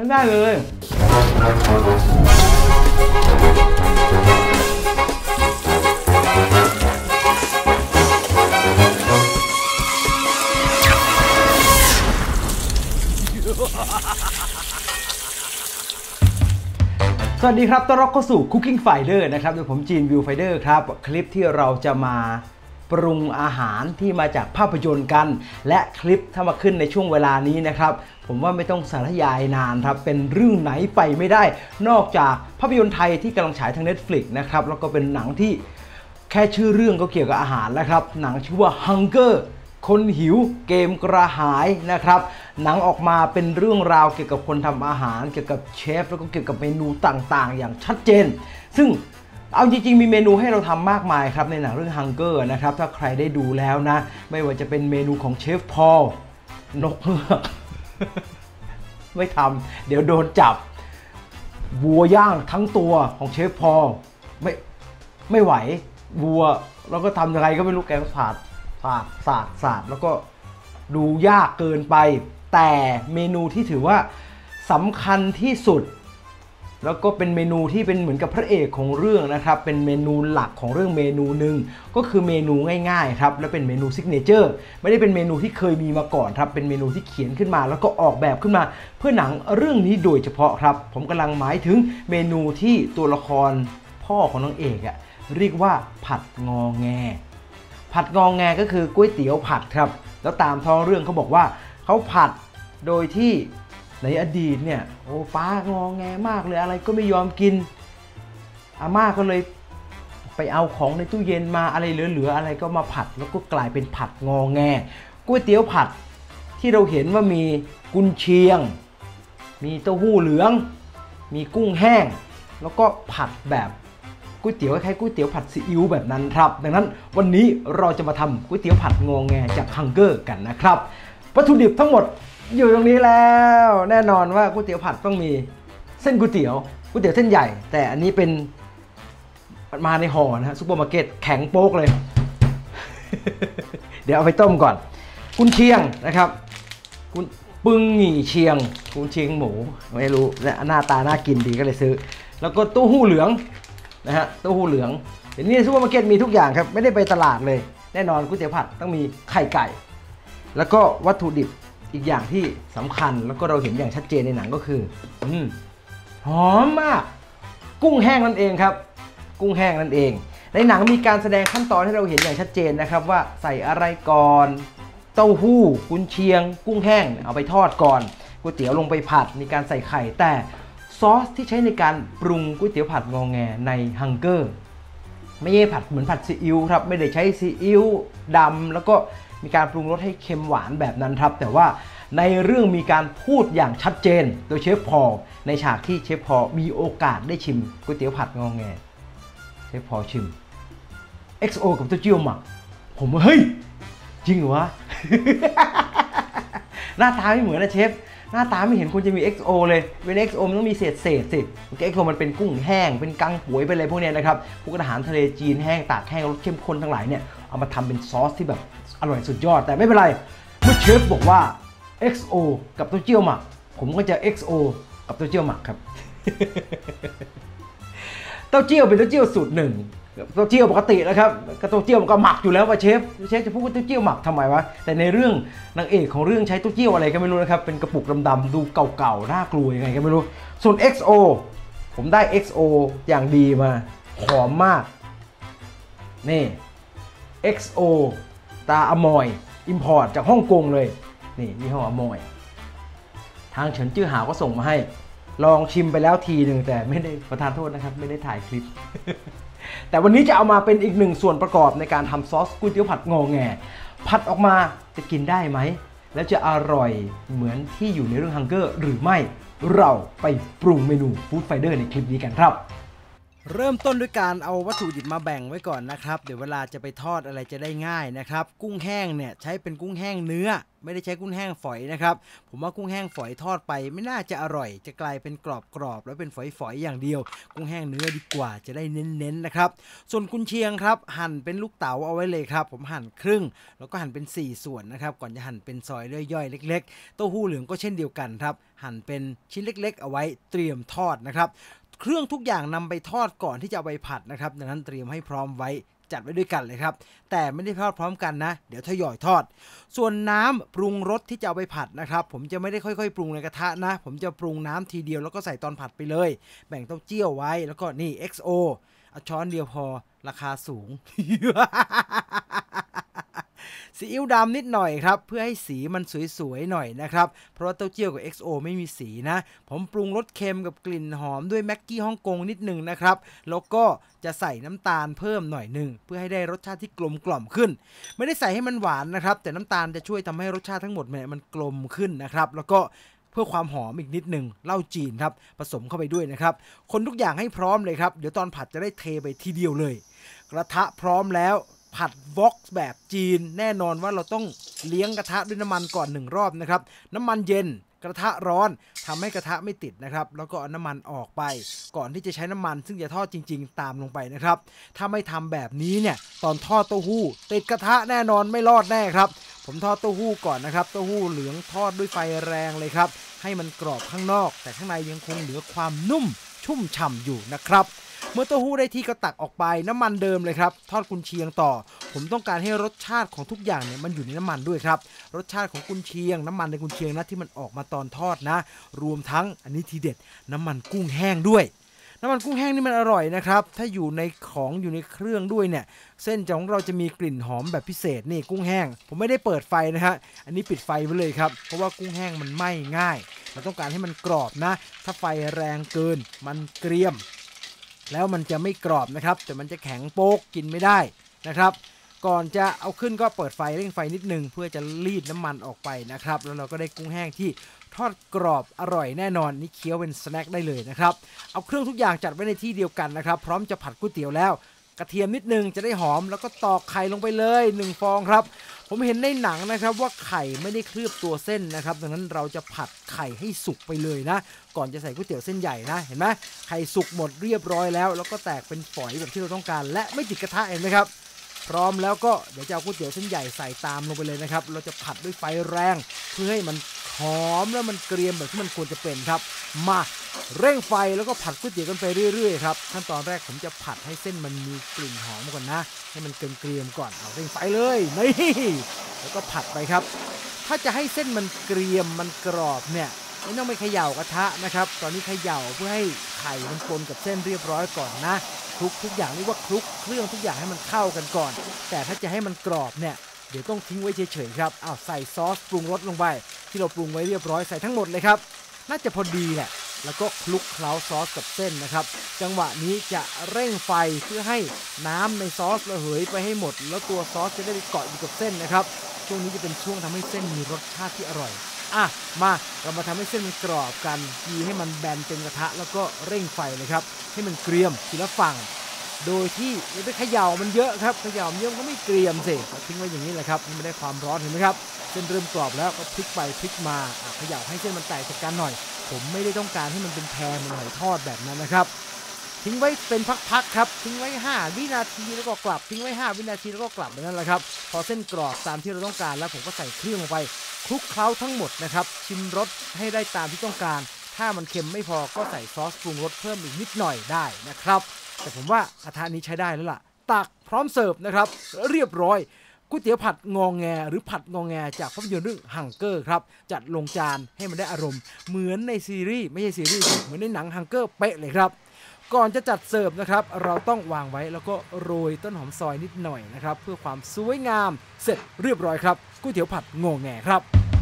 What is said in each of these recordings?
ได้เลยสวัสดีครับต้อนรับเข้าสู่ Cooking Finder นะครับโดยผมจีนวิวไฟเดอร์ครับคลิปที่เราจะมาปรุงอาหารที่มาจากภาพยนตร์กันและคลิปถ้ามาขึ้นในช่วงเวลานี้นะครับผมว่าไม่ต้องสาธยายนานครับเป็นเรื่องไหนไปไม่ได้นอกจากภาพยนตร์ไทยที่กำลังฉายทาง Netflix นะครับแล้วก็เป็นหนังที่แค่ชื่อเรื่องก็เกี่ยวกับอาหารแล้วครับหนังชื่อว่า Hunger คนหิวเกมกระหายนะครับหนังออกมาเป็นเรื่องราวเกี่ยวกับคนทำอาหารเกี่ยวกับเชฟแล้วก็เกี่ยวกับเมนูต่างๆอย่างชัดเจนซึ่งเอาจริงๆมีเมนูให้เราทำมากมายครับในหนังเรื่อง Hunger นะครับถ้าใครได้ดูแล้วนะไม่ว่าจะเป็นเมนูของเชฟพอลนกเงือก ไม่ทำเดี๋ยวโดนจับวัวย่างทั้งตัวของเชฟพอลไม่ไหววัวแล้วก็ทำยังไงก็ไม่รู้แกก็สาดแล้วก็ดูยากเกินไปแต่เมนูที่ถือว่าสำคัญที่สุดแล้วก็เป็นเมนูที่เป็นเหมือนกับพระเอกของเรื่องนะครับเป็นเมนูหลักของเรื่องเมนูหนึ่งก็คือเมนูง่ายๆครับและเป็นเมนูซิกเนเจอร์ไม่ได้เป็นเมนูที่เคยมีมาก่อนครับเป็นเมนูที่เขียนขึ้นมาแล้วก็ออกแบบขึ้นมาเพื่อหนังเรื่องนี้โดยเฉพาะครับผมกำลังหมายถึงเมนูที่ตัวละครพ่อของนางเอกเรียกว่าผัดงอแงผัดงอแงก็คือก๋วยเตี๋ยวผัดครับแล้วตามท้องเรื่องเขาบอกว่าเขาผัดโดยที่ในอดีตเนี่ยโอ้ป้างอแงมากเลยอะไรก็ไม่ยอมกินอาม่าก็เลยไปเอาของในตู้เย็นมาอะไรเหลือๆอะไรก็มาผัดแล้วก็กลายเป็นผัดงอแงก๋วยเตี๋ยวผัดที่เราเห็นว่ามีกุนเชียงมีเต้าหู้เหลืองมีกุ้งแห้งแล้วก็ผัดแบบก๋วยเตี๋ยวคล้ายๆก๋วยเตี๋ยวผัดซีอิ๊วแบบนั้นครับดังนั้นวันนี้เราจะมาทำก๋วยเตี๋ยวผัดงอแงจาก Hunger กันนะครับวัตถุดิบทั้งหมดอยู่ตรงนี้แล้วแน่นอนว่าก๋วยเตี๋ยวผัดต้องมีเส้นก๋วยเตี๋ยวเส้นใหญ่แต่อันนี้เป็นมาในห่อนะฮะซุปเปอร์มาร์เก็ตแข็งโป๊กเลย เดี๋ยวเอาไปต้มก่อนกุนเชียงนะครับปึงหงี่เชียงกุนเชียงหมูไม่รู้และหน้าตาน่ากินดีก็เลยซื้อแล้วก็เต้าหู้เหลืองนะฮะเต้าหู้เหลืองเดี๋ยวนี้ซุปเปอร์มาร์เก็ตมีทุกอย่างครับไม่ได้ไปตลาดเลยแน่นอนก๋วยเตี๋ยวผัดต้องมีไข่ไก่แล้วก็วัตถุดิบอีกอย่างที่สำคัญแล้วก็เราเห็นอย่างชัดเจนในหนังก็คือหอมมากกุ้งแห้งนั่นเองครับกุ้งแห้งนั่นเองในหนังมีการแสดงขั้นตอนให้เราเห็นอย่างชัดเจนนะครับว่าใส่อะไรก่อนเต้าหู้กุนเชียงกุ้งแห้งเอาไปทอดก่อนก๋วยเตี๋ยวลงไปผัดมีการใส่ไข่แต่ซอสที่ใช้ในการปรุงก๋วยเตี๋ยวผัดงอแงใน Hunger ไม่ใช่ผัดเหมือนผัดซีอิ๊วครับไม่ได้ใช้ซีอิ๊วดำแล้วก็มีการปรุงรสให้เค็มหวานแบบนั้นครับแต่ว่าในเรื่องมีการพูดอย่างชัดเจนโดยเชฟพอลในฉากที่เชฟพอลมีโอกาสได้ชิมก๋วยเตี๋ยวผัดงอแงเชฟพอลชิม XO กับเต้าเจี้ยวหมักผมว่าเฮ้ยจริงเหรอวะ หน้าตาไม่เหมือนนะเชฟหน้าตาไม่เห็นควรจะมี XO เลยเป็น XO มันต้องมีเศษสิ XO มันเป็นกุ้งแห้งเป็นกังป่วยเป็นอะไรพวกนี้นะครับพวกอาหารทะเลจีนแห้งตากแห้งรสเข้มข้นทั้งหลายเนี่ยเอามาทำเป็นซอสที่แบบอร่อยสุดยอดแต่ไม่เป็นไรเมื่อเชฟบอกว่า XO กับเต้าเจี้ยวหมักผมก็จะ XO กับเต้าเจี้ยวหมักครับ เต้าเจี้ยวเป็นเต้าเจี้ยวสูตรหนึ่งเต้าเจี้ยวปกตินะครับเต้าเจี้ยวมันก็หมักอยู่แล้วว่าเชฟจะพูดว่าเต้าเจี้ยวหมักทำไมวะแต่ในเรื่องนางเอกของเรื่องใช้เต้าเจี้ยวอะไรก็ไม่รู้นะครับเป็นกระปุกดำๆดูเก่าๆน่ากลัวยังไงก็ไม่รู้ส่วน XO ผมได้ XO อย่างดีมาหอมมากนี่ XO ตาอมอยอิมพอร์ตจากฮ่องกงเลยนี่ยี่ห้ออมอยทางเฉินจื้อหาวก็ส่งมาให้ลองชิมไปแล้วทีหนึ่งแต่ไม่ได้ประทานโทษนะครับไม่ได้ถ่ายคลิป แต่วันนี้จะเอามาเป็นอีกหนึ่งส่วนประกอบในการทำซอสก๋วยเตี๋ยวผัดงอแงผัดออกมาจะกินได้ไหมแล้วจะอร่อยเหมือนที่อยู่ในเรื่อง Hunger หรือไม่เราไปปรุงเมนูฟู้ดไฟเดอร์ในคลิปนี้กันครับเริ่มต้นด้วยการเอาวัตถุดิบมาแบ่งไว้ก่อนนะครับเดี๋ยวเวลาจะไปทอดอะไรจะได้ง่ายนะครับกุ้งแห้งเนี่ยใช้เป็นกุ้งแห้งเนื้อไม่ได้ใช้กุ้งแห้งฝอยนะครับผมว่ากุ้งแห้งฝอยทอดไปไม่น่าจะอร่อยจะกลายเป็นกรอบๆแล้วเป็นฝอยๆอย่างเดียวกุ้งแห้งเนื้อดีกว่าจะได้เน้นๆนะครับส่วนกุนเชียงครับหั่นเป็นลูกเต๋าเอาไว้เลยครับผมหั่นครึ่งแล้วก็หั่นเป็น4ส่วนนะครับก่อนจะหั่นเป็นซอยย่อยๆเล็กๆเต้าหู้เหลืองก็เช่นเดียวกันครับหั่นเป็นชิ้นเล็กๆเอาไว้เตรียมทอดนะครับเครื่องทุกอย่างนำไปทอดก่อนที่จะเอาไปผัดนะครับดังนั้นเตรียมให้พร้อมไว้จัดไว้ด้วยกันเลยครับแต่ไม่ได้ทอดพร้อมกันนะเดี๋ยวทยอยทอดส่วนน้ำปรุงรสที่จะเอาไปผัดนะครับผมจะไม่ได้ค่อยๆปรุงในกระทะนะผมจะปรุงน้ำทีเดียวแล้วก็ใส่ตอนผัดไปเลยแบ่งเต้าเจี้ยวไว้แล้วก็นี่ XO เอาช้อนเดียวพอราคาสูง ซีอิ๊วดำนิดหน่อยครับเพื่อให้สีมันสวยๆหน่อยนะครับเพราะว่าเต้าเจี้ยวกับ XO ไม่มีสีนะผมปรุงรสเค็มกับกลิ่นหอมด้วยแม็กกี้ฮ่องกงนิดหนึ่งนะครับแล้วก็จะใส่น้ำตาลเพิ่มหน่อยหนึ่งเพื่อให้ได้รสชาติที่กลมกล่อมขึ้นไม่ได้ใส่ให้มันหวานนะครับแต่น้ำตาลจะช่วยทำให้รสชาติทั้งหมดมันกลมขึ้นนะครับแล้วก็เพื่อความหอมอีกนิดหนึ่งเหล้าจีนครับผสมเข้าไปด้วยนะครับคนทุกอย่างให้พร้อมเลยครับเดี๋ยวตอนผัดจะได้เทไปทีเดียวเลยกระทะพร้อมแล้วผัดวอกแบบจีนแน่นอนว่าเราต้องเลี้ยงกระทะด้วยน้ำมันก่อน1รอบนะครับน้ำมันเย็นกระทะร้อนทำให้กระทะไม่ติดนะครับแล้วก็เอาน้ำมันออกไปก่อนที่จะใช้น้ำมันซึ่งจะทอดจริงๆตามลงไปนะครับถ้าไม่ทำแบบนี้เนี่ยตอนทอดเต้าหู้ติดกระทะแน่นอนไม่รอดแน่ครับผมทอดเต้าหู้ก่อนนะครับเต้าหู้เหลืองทอดด้วยไฟแรงเลยครับให้มันกรอบข้างนอกแต่ข้างในยังคงเหลือความนุ่มชุ่มฉ่ำอยู่นะครับเมื่อเต้าหู้ได้ที่ก็ตักออกไปน้ำมันเดิมเลยครับทอดกุนเชียงต่อผมต้องการให้รสชาติของทุกอย่างเนี่ยมันอยู่ในน้ำมันด้วยครับรสชาติของกุนเชียงน้ำมันในกุนเชียงนะที่มันออกมาตอนทอดนะรวมทั้งอันนี้ทีเด็ดน้ำมันกุ้งแห้งด้วยน้ำมันกุ้งแห้งนี่มันอร่อยนะครับถ้าอยู่ในของอยู่ในเครื่องด้วยเนี่ยเส้นของเราจะมีกลิ่นหอมแบบพิเศษนี่กุ้งแห้งผมไม่ได้เปิดไฟนะฮะอันนี้ปิดไฟไว้เลยครับเพราะว่ากุ้งแห้งมันไหม้ง่ายเราต้องการให้มันกรอบนะถ้าไฟแรงเกินมันเกรียมแล้วมันจะไม่กรอบนะครับแต่มันจะแข็งโป๊กกินไม่ได้นะครับก่อนจะเอาขึ้นก็เปิดไฟเร่งไฟนิดนึงเพื่อจะรีดน้ำมันออกไปนะครับแล้วเราก็ได้กุ้งแห้งที่ทอดกรอบอร่อยแน่นอนนี่เคี้ยวเป็นสแน็คได้เลยนะครับเอาเครื่องทุกอย่างจัดไว้ในที่เดียวกันนะครับพร้อมจะผัดก๋วยเตี๋ยวแล้วกระเทียมนิดนึงจะได้หอมแล้วก็ตอกไข่ลงไปเลย1ฟองครับผมเห็นในหนังนะครับว่าไข่ไม่ได้เคลือบตัวเส้นนะครับดังนั้นเราจะผัดไข่ให้สุกไปเลยนะก่อนจะใส่ก๋วยเตี๋ยวเส้นใหญ่นะเห็นไหมไข่สุกหมดเรียบร้อยแล้วก็แตกเป็นฝอยแบบที่เราต้องการและไม่ติดกระทะเห็นไหมครับพร้อมแล้วก็เดี๋ยวจะเอาก๋วยเตี๋ยวเส้นใหญ่ใส่ตามลงไปเลยนะครับเราจะผัดด้วยไฟแรงเพื่อให้มันหอมแล้วมันเกรียมแบบที่มันควรจะเป็นครับมาเร่งไฟแล้วก็ผัดก๋วยเตี๋ยวกันไปเรื่อยๆครับขั้นตอนแรกผมจะผัดให้เส้นมันมีกลิ่นหอมก่อนนะให้มันเกรียมก่อนเอาเร่งไฟเลยนี่แล้วก็ผัดไปครับถ้าจะให้เส้นมันเกรียมมันกรอบเนี่ยไม่ต้องไปเขย่ากระทะนะครับตอนนี้เขย่าเพื่อให้ไข่มันปนกับเส้นเรียบร้อยก่อนนะคลุกทุกอย่างเรียกว่าคลุกเครื่องทุกอย่างให้มันเข้ากันก่อนแต่ถ้าจะให้มันกรอบเนี่ยเดี๋ยวต้องทิ้งไว้เฉยๆครับอ้าวใส่ซอสปรุงรสลงไปที่เราปรุงไว้เรียบร้อยใส่ทั้งหมดเลยครับน่าจะพอดีแหละแล้วก็คลุกเคล้าซอสกับเส้นนะครับจังหวะนี้จะเร่งไฟเพื่อให้น้ำในซอสระเหยไปให้หมดแล้วตัวซอสจะได้ไปเกาะอยู่กับเส้นนะครับช่วงนี้จะเป็นช่วงทำให้เส้นมีรสชาติที่อร่อยมาเรามาทำให้เส้นมันกรอบกันยีให้มันแบนเต็มกระทะแล้วก็เร่งไฟเลยครับให้มันเกรียมทีละฝั่งโดยที่อย่าไปเขย่ามันเยอะครับเขย่ามันเยอะก็ไม่เกรียมสิทิ้งไว้อย่างนี้แหละครับมันไม่ได้ความร้อนเห็นไหมครับเส้นเริ่มกรอบแล้วก็พลิกไปพลิกมาเขย่าให้เส้นมันแตกจากกันหน่อยผมไม่ได้ต้องการให้มันเป็นแพรมันหอยทอดแบบนั้นนะครับทิ้งไว้เป็นพักๆครับทิ้งไว้5วินาทีแล้วก็กลับทิ้งไว้5วินาทีแล้วก็กลับแบบนั้นแหละครับพอเส้นกรอบตามที่เราต้องการแล้วผมก็ใส่เครื่องลงไปคลุกเคล้าทั้งหมดนะครับชิมรสให้ได้ตามที่ต้องการถ้ามันเค็มไม่พอก็ใส่ซอสปรุงรสเพิ่มอีกนิดหน่อยได้นะครับแต่ผมว่ากระทะนี้ใช้ได้แล้วล่ะตักพร้อมเสิร์ฟนะครับเรียบร้อยก๋วยเตี๋ยวผัดงอแงหรือผัดงอแงจากภาพยนตร์เรื่องฮังเกอร์ครับจัดลงจานให้มันได้อารมณ์เหมือนในซีรีส์ไม่ใช่ซีรีส์เหมือนในหนังฮังเกอร์เป๊ะเลยครับก่อนจะจัดเสิร์ฟนะครับเราต้องวางไว้แล้วก็โรยต้นหอมซอยนิดหน่อยนะครับเพื่อความสวยงามเสร็จเรียบร้อยครับก๋วยเตี๋ยวผัดงอแงครับ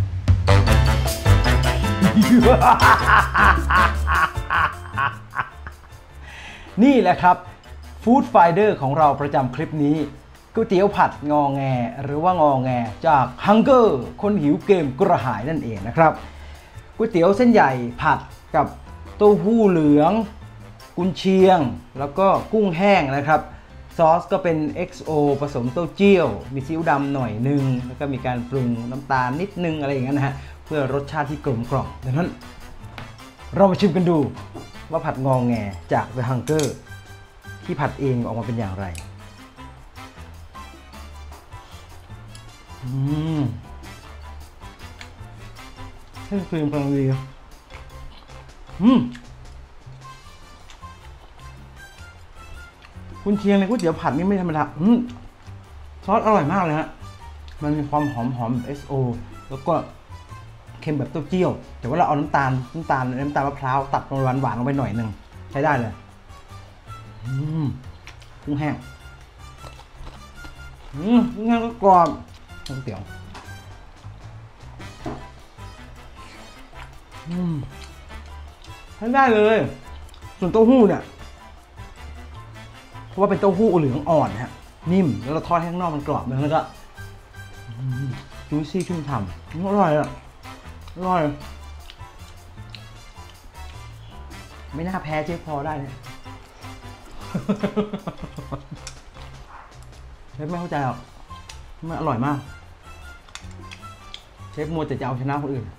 นี่แหละครับฟู้ดไฟเดอร์ของเราประจำคลิปนี้ก๋วยเตี๋ยวผัดงอแงหรือว่างอแงจากฮังเกอร์คนหิวเกมกระหายนั่นเองนะครับก๋วยเตี๋ยวเส้นใหญ่ผัดกับเต้าหู้เหลืองกุนเชียงแล้วก็กุ้งแห้งนะครับซอสก็เป็น XO ผสมเต้าเจี้ยวมีซีอิ๊วดำหน่อยนึงแล้วก็มีการปรุงน้ำตาลนิดนึงอะไรอย่างเงี้ยนะฮะเพื่อรสชาติที่กลมกล่อมดังนั้นเรามาชิมกันดูว่าผัดงอแงจาก The Hunger ที่ผัดเองออกมาเป็นอย่างไรให้ครีมกำลังดีกุนเชียงในก๋วยเตี๋ยวผัดนี่ไม่ธรรมดาซอสอร่อยมากเลยฮะมันมีความหอมแบบ SO แล้วก็เค็มแบบเต้าเจี้ยวแต่ว่าเราเอาน้ำตาลมะพร้าวตัดหวานลงไปหน่อยนึงใช้ได้เลยกุ้งแห้งกุ้งแห้งก็กรอบก๋วยเตี๋ยวใช้ได้เลยส่วนเต้าหู้เนี่ยเพราะว่าเป็นเต้าหู้เหลืองอ่อนฮะนิ่มแล้วเราทอดให้ข้างนอกมันกรอบแล้วก็จุยซี่ชุ่มฉ่ำอร่อยอ่ะอร่อยไม่น่าแพ้เจ๊พอได้เนี่ยเชฟไม่เข้าใจหรอกมันอร่อยมากเชฟมัวแต่จะเอาชนะคนอื่น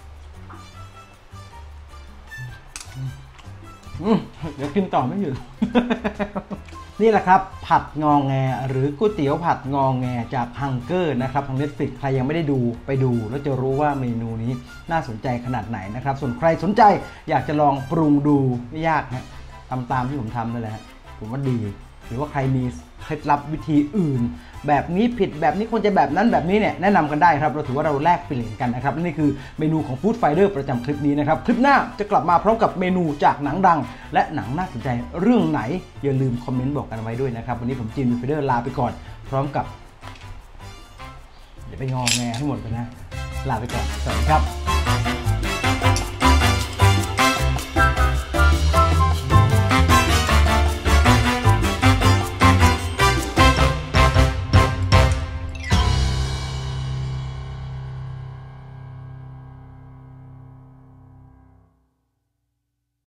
เดี๋ยวกินต่อไม่หยุด นี่แหละครับผัดงอแงหรือก๋วยเตี๋ยวผัดงอแงจาก Hunger นะครับทาง Netflix ใครยังไม่ได้ดูไปดูแล้วจะรู้ว่าเมนูนี้น่าสนใจขนาดไหนนะครับส่วนใครสนใจอยากจะลองปรุงดูไม่ยากนะตามที่ผมทำนั่นแหละผมว่าดีหรือว่าใครมีเคล็ดลับวิธีอื่นแบบนี้ผิดแบบนี้ควรจะแบบนั้นแบบนี้เนี่ยแนะนำกันได้ครับเราถือว่าเราแลกเปลี่ยนกันนะครับนี่คือเมนูของ Food Fighter ประจำคลิปนี้นะครับคลิปหน้าจะกลับมาพร้อมกับเมนูจากหนังดังและหนังน่าสนใจเรื่องไหนอย่าลืมคอมเมนต์บอกกันไว้ด้วยนะครับวันนี้ผมจีน View Fighter ลาไปก่อนพร้อมกับเดี๋ยวไปงอแงให้หมดกันนะลาไปก่อนสวัสดีครับ